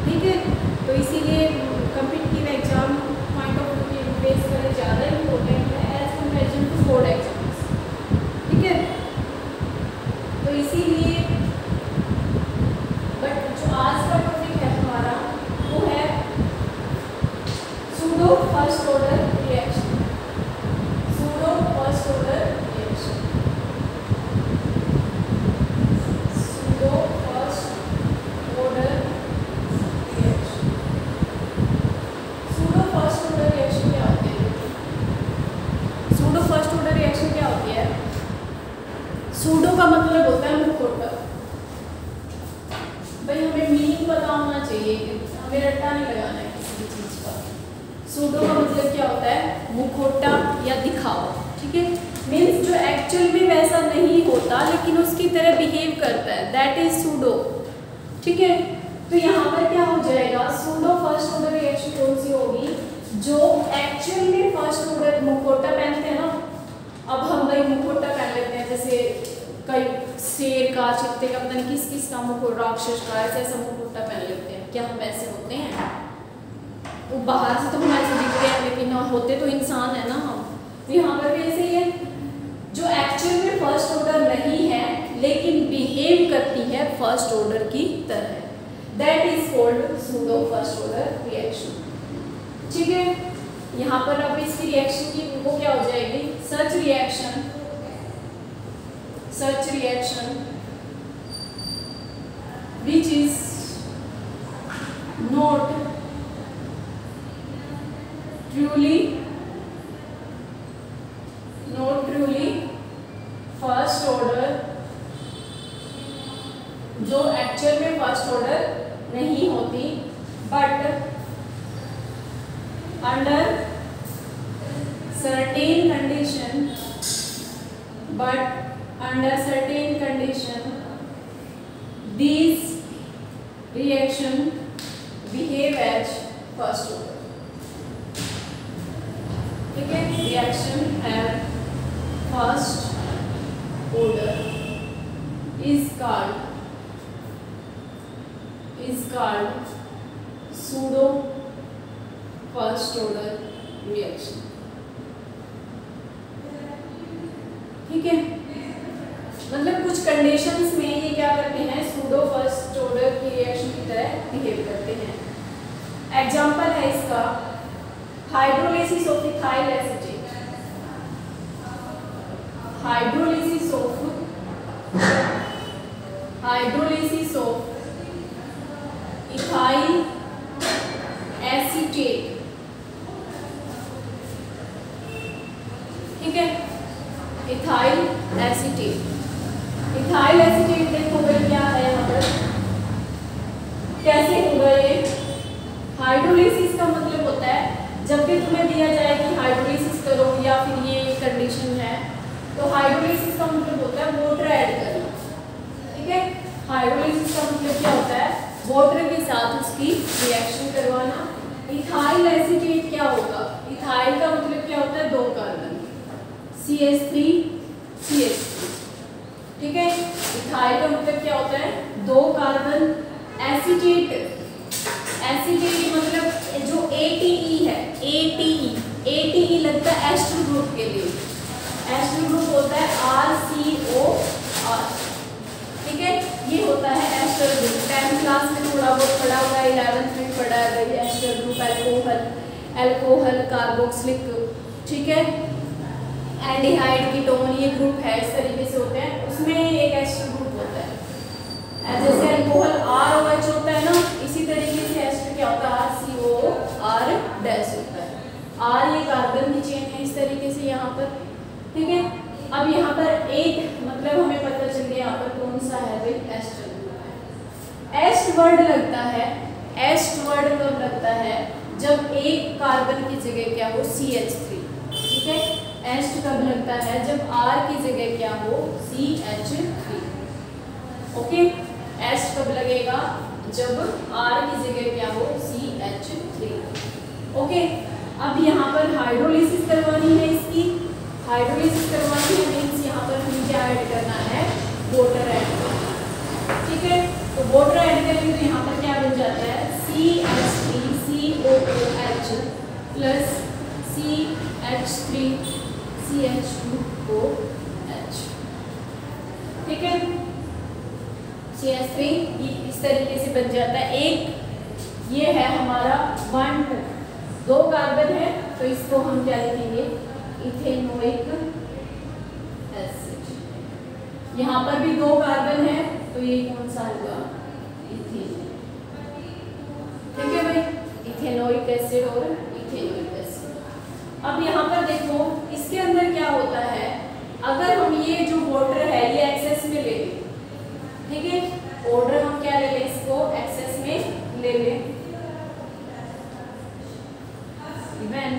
ठीक है। तो इसीलिए competitive exam point of view के बेस पर ज़्यादा इम्पोर्टेंट है as comparison to board exams, ठीक है। तो इसीलिए बट जो आज का टॉपिक है हमारा वो है pseudo first order reaction. Pseudo first order reaction, pseudo first order reaction. Pseudo first order reaction क्या होती है? सूडो फर्स्ट ऑर्डर रिएक्शन क्या होती है? सूडो का मतलब होता है मुखौटा। भाई हमें मीनिंग पता होना चाहिए, हमें रट्टा नहीं लगाना है किसी भी चीज का। सूडो का मतलब क्या होता है? मुखौटा या दिखावा, ठीक है। मीन्स जो एक्चुअल में वैसा नहीं होता लेकिन उसकी तरह बिहेव करता है, दैट इज सूडो, ठीक है। तो यहाँ पर क्या हो जाएगा? सूडो फर्स्ट ऑर्डर रिएक्शन कौन सी होगी? जो एक्चुअल में फर्स्ट ऑर्डर मुखौटा पहनते हैं ना, अब हम भाई मुखौटा पहन लेते हैं, जैसे कई शेर का, चित्ते का, पता नहीं किस किस का मुखौटा, राक्षस का, ऐसा मुखौटा पहन लेते हैं। क्या हम ऐसे होते हैं? वो बाहर से तो हम ऐसे दिखते हैं लेकिन होते तो इंसान है ना हम। तो यहाँ पर भी ऐसे ही है, जो एक्चुअल में फर्स्ट ऑर्डर नहीं है लेकिन बिहेव करती है फर्स्ट ऑर्डर की तरह, that is called pseudo first order reaction, ठीक है। यहाँ पर अब इसकी रिएक्शन की वो क्या हो जाएगी? Such reaction, such reaction which is not truly first order, जो एक्चुअल में फर्स्ट ऑर्डर नहीं होती, but under certain condition, but under certain condition these reaction behave as first order, ठीक है। reaction have first order is called pseudo first order reaction, ठीक है। मतलब कुछ कंडीशंस में ये क्या करते हैं? सूडो फर्स्ट ऑर्डर की रिएक्शन की तरह बिहेव करते हैं। एग्जांपल है इसका hydrolysis of ethyl acetate, hydrolysis of ethyl acetate, ठीक है। इथाइल एसीटेट, इथाइल एसीटेट देखो भाई क्या है यहाँ पर, कैसे होगा ये? हाइड्रोलिसिस का मतलब होता है जब भी तुम्हें दिया जाए कि हाइड्रोलिसिस करो या फिर ये कंडीशन है, तो हाइड्रोलिसिस का मतलब होता है वाटर ऐड करना, ठीक है। हाइड्रोलिसिस का मतलब क्या होता है? वाटर के साथ उसकी रिएक्शन करवाना। इथाइल एसीटेट क्या होगा? इथाइल का मतलब क्या होता है? दो कार्बन, CH3 CH3, ठीक है। इथाइल का मतलब क्या होता है? दो कार्बन। एसीटेट, एसीटेट मतलब जो ATE है, ATE लगता है एस्टर ग्रुप के लिए। एस्टर ग्रुप होता है RCOR, ठीक है। ये होता है एस्टर ग्रुप। 10th क्लास में थोड़ा बहुत पढ़ा हुआ है, 11th में पढ़ा है एस्टर ग्रुप, अल्कोहल कार्बोक्सिलिक, ठीक है। एल्डिहाइड कीटोन ये ग्रुप है, इस तरीके से होते हैं। उसमें एक एस्टर ग्रुप होता है, जैसे अल्कोहल ROH होता है ना, इसी तरीके से एस्टर क्या होता है? RCOR डैश होता है। R ये कार्बन की चेन है, इस तरीके से यहाँ पर, ठीक है। अब यहाँ पर एक मतलब हमें पता चल गया यहाँ पर कौन सा है भाई? एस्टर ग्रुप है। एस्ट वर्ड लगता है, एस्ट वर्ड कब लगता है? जब एक कार्बन की जगह क्या हो? CH3, ठीक है। एस्ट कब लगता है? जब R की जगह क्या हो? CH3, okay. एस्ट कब लगेगा? जब R की जगह क्या हो? CH3, okay. अब यहाँ पर हाइड्रोलिसिस करवानी है इसकी, हाइड्रोलिसिस करवानी है मीन्स यहाँ पर हमें क्या ऐड करना है? वाटर ऐड करना है, ठीक है। तो वाटर ऐड करेंगे तो यहाँ पर क्या बन जाता है CH3COOH प्लस CH3CH2OH। ठीक है, CH3 इस तरीके से बन जाता है। एक ये है हमारा 1 2 कार्बन है तो इसको हम क्या लिखेंगे, इथेनोइक एसिड। यहाँ पर भी 2 कार्बन है तो ये कौन सा होगा, इथेन। ठीक है भाई, इथेनोइक एसिड और इथेनोइक एसिड। अब यहाँ पर देखो इसके अंदर क्या होता है, अगर हम ये जो वाटर है ये एक्सेस में ले लें, ठीक है, ऑर्डर हम क्या ले लें, इसको एक्सेस में ले लें, when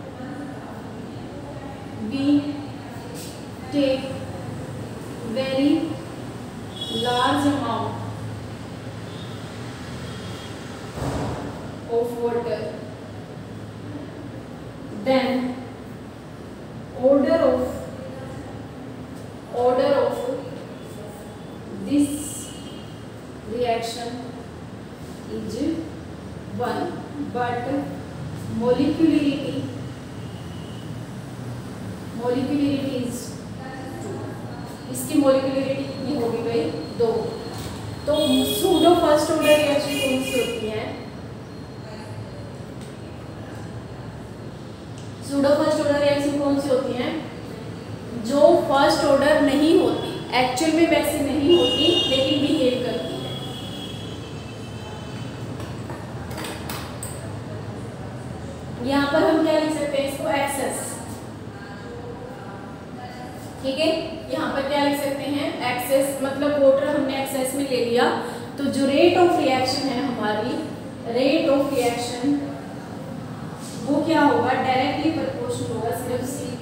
we take very large amount of water, then order of this reaction is 1, but molecularity is 2। इसकी मोलिकुलरिटी कितनी होगी भाई, 2। तो सूडो फर्स्ट ऑर्डर रिएक्शन कौन सी होती है, सूडो फर्स्ट ऑर्डर रिएक्शन कौन सी होती है, जो फर्स्ट ऑर्डर नहीं होती, एक्चुअल में वैसे नहीं होती लेकिन बिहेव करती है। यहाँ पर हम क्या लिख सकते हैं, इसको एक्सेस। ठीक है, यहाँ पर क्या लिख सकते हैं, एक्सेस, मतलब वाटर हमने एक्सेस में ले लिया तो जो रेट ऑफ रिएक्शन है हमारी, रेट ऑफ रिएक्शन वो क्या होगा, डायरेक्टली प्रोपोर्शनल होगा सिर्फ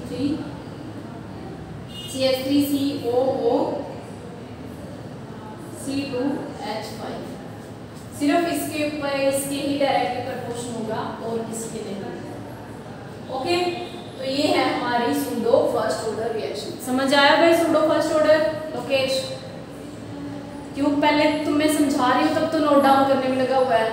CH3COO2H5, सिर्फ इसके ऊपर इसके ही डायरेक्टली प्रोपोर्शनल होगा और किसके नहीं। ओके, तो ये है हमारी सूडो फर्स्ट ऑर्डर रिएक्शन। समझ आया भाई सूडो फर्स्ट ऑर्डर लोकेश? क्यों, पहले तुम मैं समझा रही हूँ तब तो नोट डाउन करने में लगा हुआ है।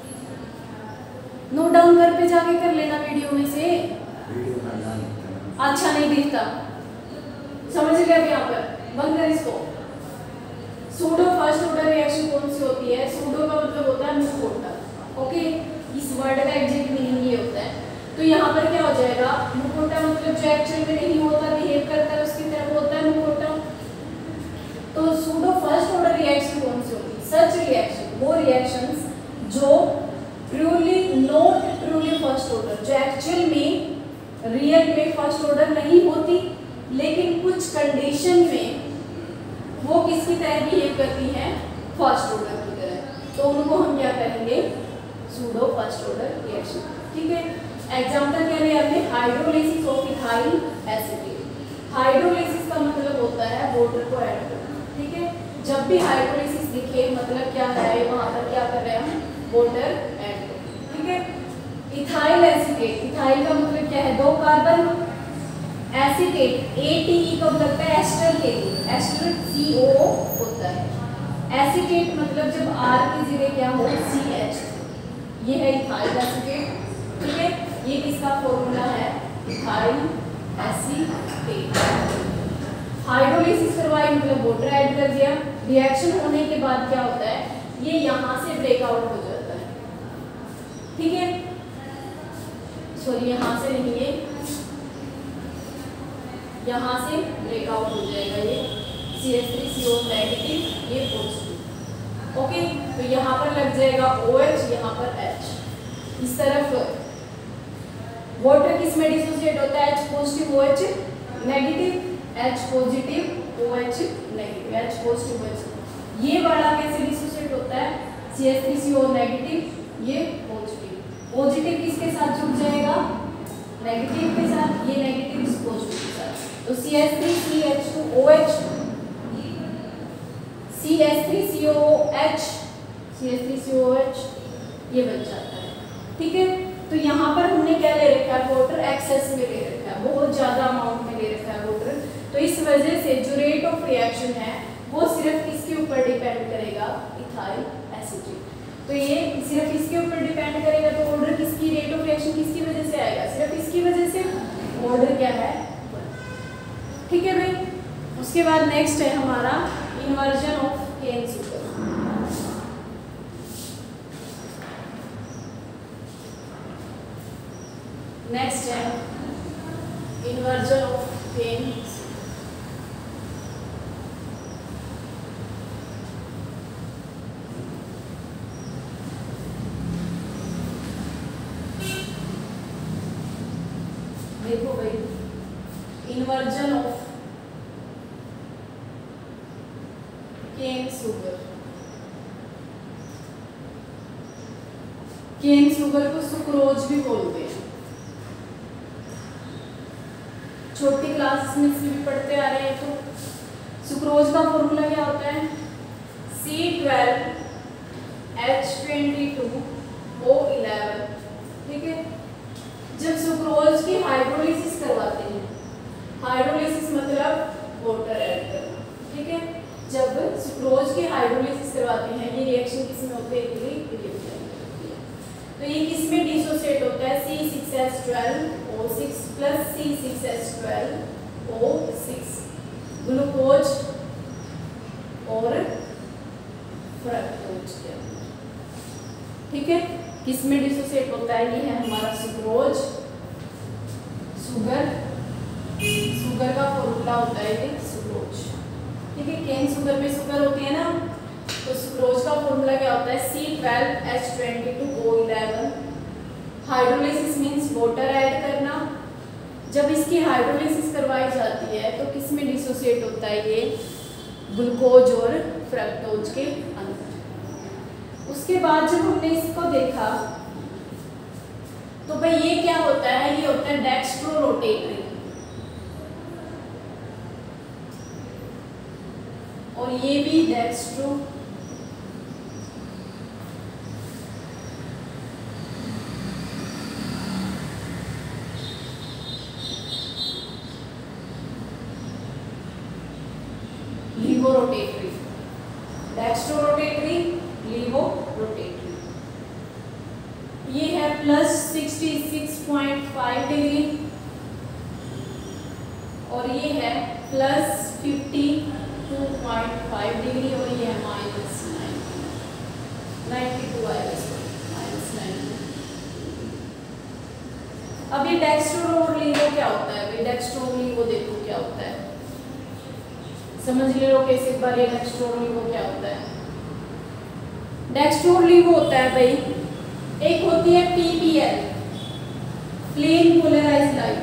नोट डाउन घर पे जाके कर लेना वीडियो में से, अच्छा नहीं दिखता। समझ गया यहाँ पर, बंद कर इसको। सूडो फर्स्ट ऑर्डर रिएक्शन कौन सी होती है, सूडो का मतलब होता है मुखौटा। ओके, इस वर्ड का एग्जैक्ट मीनिंग ये होता है। तो यहाँ पर क्या हो जाएगा, मुखौटा मतलब जो एक्चुअल में नहीं होता, बिहेव करता है उसकी तरह होता है मुखौटा। तो सूडो फर्स्ट ऑर्डर रिएक्शन कौन सी होती है, सच रिएक्शन, वो रिएक्शंस जो truly not truly first order, जो एक्चुअल में रियल में फर्स्ट ऑर्डर नहीं होती लेकिन कुछ कंडीशन में वो किसकी तरह बिहेव करती है, फर्स्ट ऑर्डर की तरह, तो उनको हम क्या कहेंगे, सूडो फर्स्ट ऑर्डर रिएक्शन। ठीक है, एग्जांपल क्या लिया हमने, hydrolysis of ethyl acetate. Hydrolysis का मतलब होता है वाटर को ऐड करना। ठीक है, जब भी हाइड्रोलिसिस दिखे मतलब क्या है, वहां पर क्या कर रहे हैं हम, वाटर ऐड कर। ठीक है, इथाइल एसिटेट, इथाइल का मतलब क्या है, 2 कार्बन, एसिटेट ATE कब लगता है, एस्टर के लिए, एस्टर COO होता है। एसिटेट मतलब जब R की जगह क्या हो, CH, ये है इथाइल एसिटेट। ठीक है, ये किसका फॉर्मूला है, इथाइल एसिटेट। हाइड्रोलिसिस करवाई मतलब वाटर ऐड कर दिया, रिएक्शन होने के बाद क्या होता है, ये यहाँ से ब्रेकआउट हो जाता है। ठीक है, सॉरी यहाँ से नहीं है, यहाँ से ब्रेकआउट हो जाएगा ये CH3CO नेगेटिव, ये पॉजिटिव। ओके, तो यहाँ पर लग जाएगा OH, यहाँ पर H। इस तरफ वाटर किस में डिसोसिएट होता है, H positive OH negative, H positive OH negative, H positive OH। ये वाला कैसे डिसोसिएट होता है, CH3CO नेगेटिव, ये पॉजिटिव। पॉजिटिव किसके साथ जुड़ जाएगा, नेगेटिव के साथ, ये नेगेटिव इस पॉजिटिव के साथ। तो CH3CH2OH, CH3COOH ये बन जाता है। ठीक है, तो यहाँ पर हमने क्या ले रखा है, वाटर एक्सेस में ले रखा है, बहुत ज़्यादा अमाउंट में ले रखा है वाटर। तो इस वजह से जो रेट ऑफ रिएक्शन है वो सिर्फ किसके ऊपर डिपेंड करेगा, इथाइल एसीटेट। तो ये सिर्फ इसके ऊपर डिपेंड करेगा, तो ऑर्डर किसकी, रेट ऑफ रिएक्शन किसकी वजह से आएगा, सिर्फ इसकी वजह से, ऑर्डर क्या है, ठीक है भाई। उसके बाद नेक्स्ट है हमारा inversion of cane sugar. Next है इन्वर्जन ऑफ केन। देखो भाई, inversion of cane sugar, cane sugar को सुक्रोज भी बोलते हैं। छोटी क्लास में से भी पढ़ते आ रहे हैं। तो सुक्रोज का फॉर्मूला क्या होता है, C12H22O11, ठीक है। जब सुक्रोज की हाइड्रोलिसिस करवाते हैं, हाइड्रोलिसिस मतलब वाटर ऐड करना, ठीक है। जब सुक्रोज की हाइड्रोलिसिस करवाते हैं, ये रिएक्शन किसमें होती है, इक्विलिब्रियम में होती है। तो ये किसमें डिसोसिएट होता है, C6H12O6 प्लस C6H12O6, ग्लूकोज और फ्रक्टोज के अंदर, ठीक है। किसमें डिसोसिएट होता है, ये है हमारा सुक्रोज, सुगर, सुगर का फॉर्मूला होता है ये सुक्रोज, ठीक है। केन सुगर में सुगर होती है ना, तो सुक्रोज का फॉर्मूला क्या होता है, C12H22O11। Hydrolysis means water add करना। जब इसकी हाइड्रोलिसिस करवाई जाती है तो किसमें डिसोसिएट होता है, ये ग्लूकोज और फ्रक्टोज के अंदर। उसके बाद जब हमने इसको देखा तो भाई ये क्या होता है, ये होता है डेक्स्ट्रो रोटेटरी, और ये भी dextro laevo rotatory, dextro rotatory, laevo rotatory. ये है प्लस 66.5 डिग्री और ये है प्लस 52.5 डिग्री और ये है माइनस 92 माइनस 90। अब ये डेक्स्ट्रो और लीवो क्या होता है भाई, डेक्स्ट्रो और लीवो देखो क्या होता है, समझ ले लो कैसे एक बार। ये डेक्स्ट्रो और लीवो क्या होता है, डेक्स्ट्रो और लीवो होता है भाई, एक होती है PPL, प्लेन पोलराइज्ड लाइट,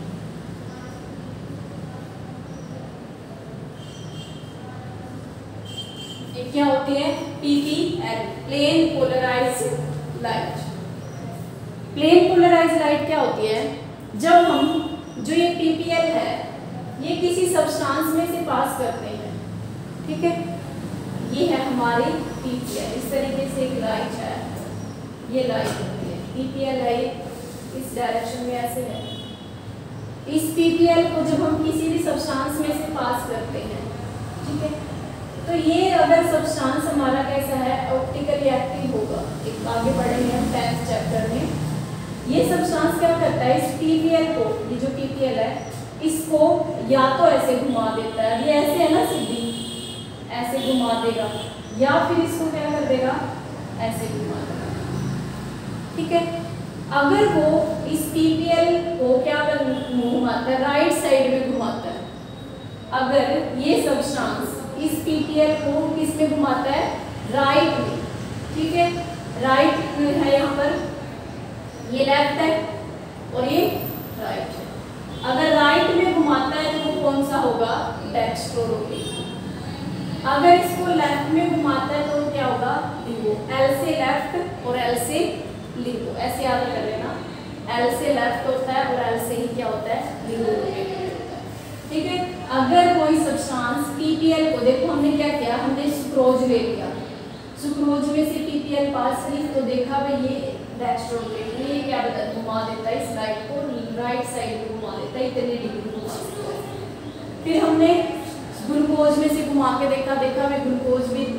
एक क्या होती है PPL, plane polarised light. Plane polarised light क्या होती है, जब हम जो ये PPL है ये किसी सब्सटेंस में से पास करते हैं, ठीक है। ये है हमारी PPL, इस तरीके से एक लाइट है, ये लाइट होती है PPL है, इस डायरेक्शन में ऐसे है। इस PPL को जब हम किसी भी सब्सटेंस में से पास करते हैं, ठीक है, तो ये अगर सब्सटेंस हमारा कैसा है, ऑप्टिकली एक्टिव होगा। एक आगे बढ़ेंगे हम 10th चैप्टर में। ये सब्सटेंस क्या करता है, इस PPL को, ये जो PPL है इसको या तो ऐसे घुमा देता है, ये ऐसे है ना सीधी, ऐसे घुमा देगा, या फिर इसको क्या कर देगा, ऐसे घुमा देगा, ठीक है। अगर वो इस PPL को क्या घुमाता है, राइट साइड में घुमाता है, अगर ये सब्सटेंस इस PPL को किस में घुमाता है, राइट में, ठीक है। राइट है यहाँ पर, ये लेफ्ट है और ये राइट है। अगर राइट में घुमाता है तो वो कौन सा होगा, डेक्स्ट्रो रोटेटरी। अगर इसको लेफ्ट में घुमाता है तो क्या होगा, लीवो। L से लेफ्ट और L से लीवो, ऐसे याद कर लेना। L से लेफ्ट होता है और L से ही क्या होता है, लीवो रोटेटरी होता है, ठीक है। अगर कोई सब्सटेंस PPL को, देखो हमने क्या किया, हमने सुक्रोज ले लिया, सुक्रोज में से PPL पास करी तो देखा भाई ये डेक्स्ट्रो रोटेटरी, ये क्या बता घुमा देता है इस लाइट को, राइट साइड में घुमा देता है, इतने डिग्री घुमा देता है। फिर हमने ग्लूकोज में से घुमा के देखा, भाई ग्लूकोज भी इस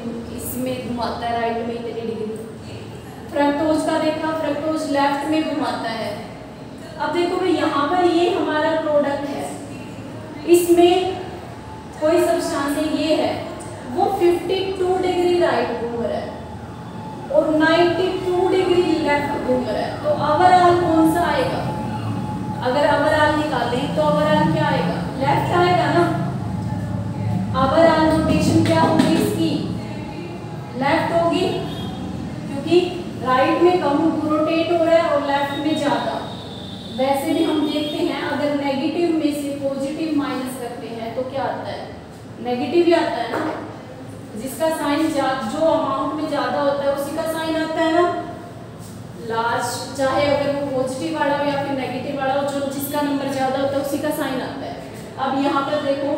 इसमें घुमाता है राइट में इतनी डिग्री। फ्रक्टोज का देखा, फ्रक्टोज लेफ्ट में घुमाता है। अब देखो भाई यहाँ पर ये हमारा प्रोडक्ट है, इसमें कोई सब्सटेंस ये है वो 52 डिग्री राइट घूम रहा है और 92 डिग्री लेफ्ट घूम रहा है, तो ओवरऑल कौन सा आएगा? अगर ओवरऑल निकालें तो ओवरऑल क्या आएगा? लेफ्ट आएगा ना। ओवरऑल रोटेशन क्या होगी इसकी? लेफ्ट होगी, क्योंकि राइट में कम रोटेट हो रहा है और लेफ्ट में ज्यादा। वैसे भी हम देखते हैं अगर नेगेटिव में से पॉजिटिव माइनस करते हैं तो क्या आता है? नेगेटिव ही आता है ना। जिसका साइन जो अमाउंट में ज्यादा होता है उसी का साइन आता है ना लार्ज, चाहे अगर वो पॉजिटिव वाला हो या फिर नेगेटिव वाला हो, जो जिसका नंबर ज्यादा होता है उसी का साइन आता है। अब यहाँ पर देखो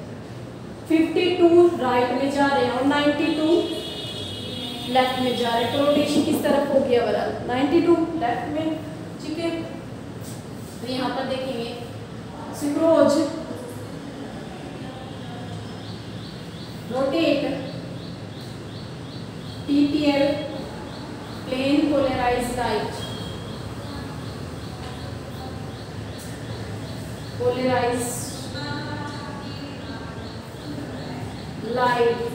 52 राइट में जा रहे हैं और 92 लेफ्ट में जा रहे हैं, तो रोटेशन किस तरफ हो गया? ओवरऑल 92 लेफ्ट में। ठीक है, तो यहाँ पर देखेंगे sucrose rotate PPL plane polarised light, polarised light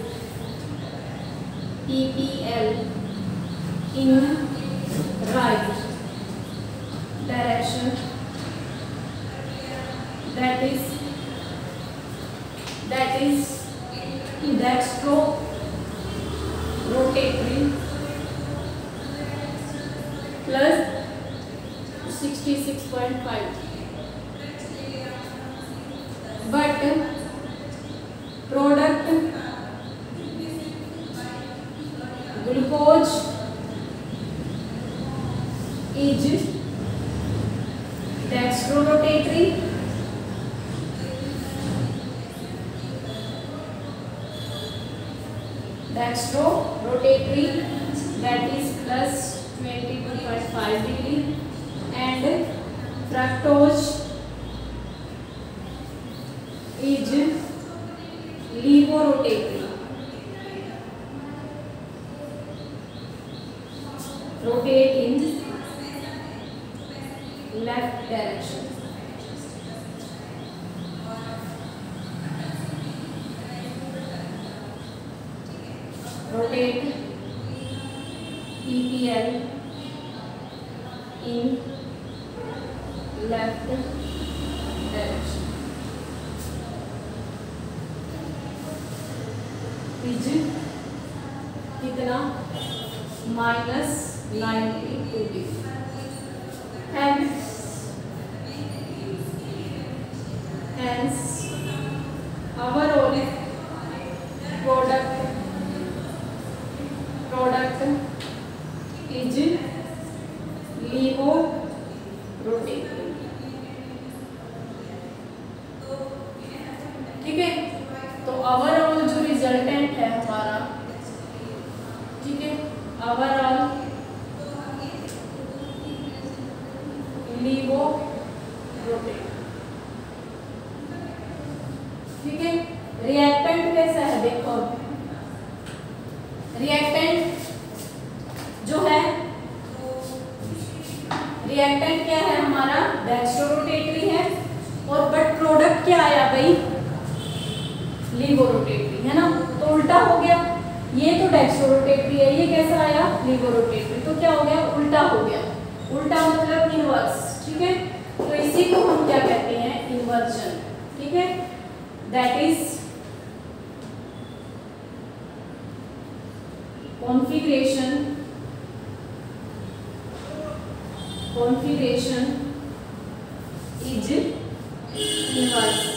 PPL in right direction, that is dextro rotatory plus 66.5, but product glucose is dextrorotatory that is plus 22.5 degree, and fructose is levorotatory, rotate in left direction. Rotate PPL in left direction. Is कितना? -92 degree. Hence overall product is levorotatory। ठीक है, तो overall जो resultant है हमारा, ठीक है, overall levorotatory। ठीक है, रिएक्टेंट कैसा है देखो। रिएक्टेंट जो है, रिएक्टेंट क्या है हमारा? डेक्स्ट्रोरोटेटरी है, और बट प्रोडक्ट क्या आया भाई? लीवोरोटेटरी है ना, तो उल्टा हो गया। ये तो डेक्स्ट्रोरोटेटरी है, ये कैसा आया? लीवोरोटेटरी, तो क्या हो गया? उल्टा हो गया। उल्टा मतलब इनवर्स। ठीक है, तो इसी को हम क्या कहते हैं? इन्वर्जन। ठीक है, that is configuration is inverse.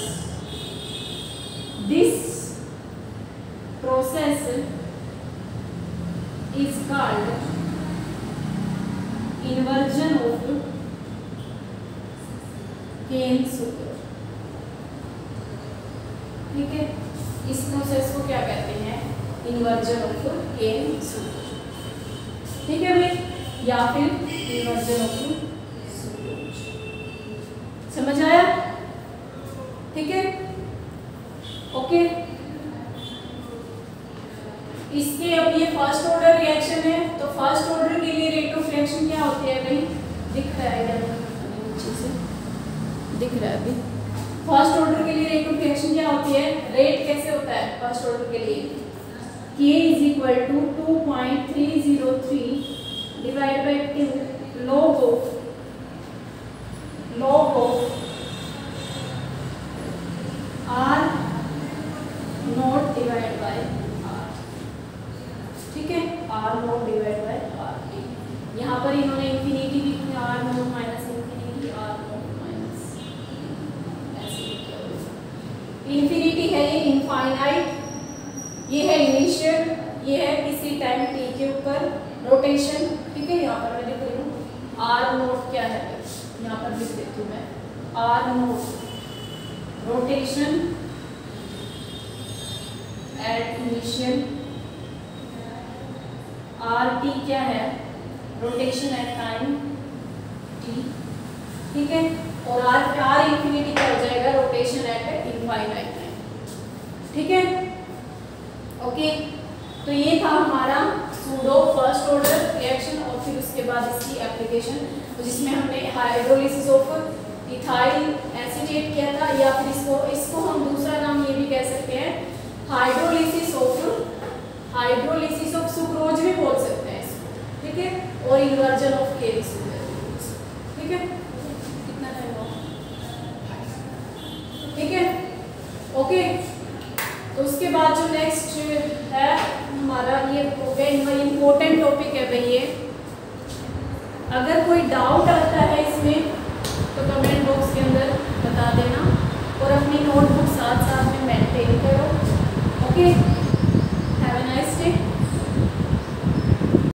This process is called inversion of Kane-Suter। ठीक है, इस प्रोसेस को क्या कहते हैं? Inversion of Kane-Suter। ठीक है भाई, या फिर इन्वर्जन ऑफ सुक्रोज। समझ आया? ठीक है, ओके। इसके अब होती है भाई, दिख रहा है क्या नीचे से, दिख रहा है अभी। फर्स्ट ऑर्डर के लिए रेट ऑफ रिएक्शन क्या होती है, रेट कैसे होता है फर्स्ट ऑर्डर के लिए, K is equal to 2.303 divide by 2 log of R naught divide by R, ठीक है, R naught divide by R। यहाँ पर इन्होंने इंफिनिटी भी R naught minus infinity R naught minus ऐसे किया। इंफिनिटी है ये इनफाइनाइट, ये है इनिशियल, ये है किसी टाइम t के ऊपर रोटेशन, ठीक है। यहाँ पर मैं लिख रही हूँ R नॉट क्या है, यहाँ पर लिख देती हूँ मैं R naught rotation at initial, R T क्या है, रोटेशन एट टाइम t, ठीक है। और आर इंफिनिटी क्या हो जाएगा, रोटेशन एट इनफाइनाइट टाइम, ठीक है, ओके। तो ये था हमारा सूडो फर्स्ट ऑर्डर रिएक्शन, और फिर उसके बाद इसकी एप्लीकेशन, तो जिसमें हमने हाइड्रोलिसिस ऑफ इथाइल एसीटेट किया था, या फिर इसको हम दूसरा नाम ये भी कह सकते हैं हाइड्रोलिसिस ऑफ सुक्रोज भी बोल सकते हैं इसको, ठीक है, और इन्वर्जन ऑफ केरी सुगर, ठीक है। कितना टाइम हुआ, ठीक है, ओके। तो उसके बाद जो नेक्स्ट है हमारा, ये हो गया इम्पोर्टेंट टॉपिक है भाई ये। अगर कोई डाउट